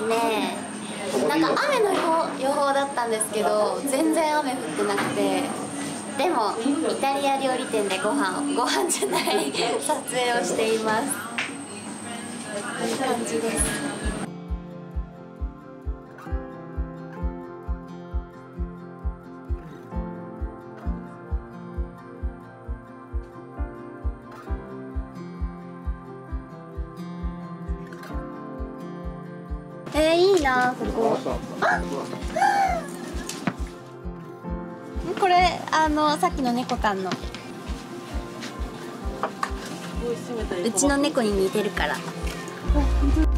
ね、なんか雨の予報だったんですけど全然雨降ってなくて、でもイタリア料理店でご飯じゃない撮影をしています。こういう感じです。いいなここ。これさっきの猫たんのうちの猫に似てるから。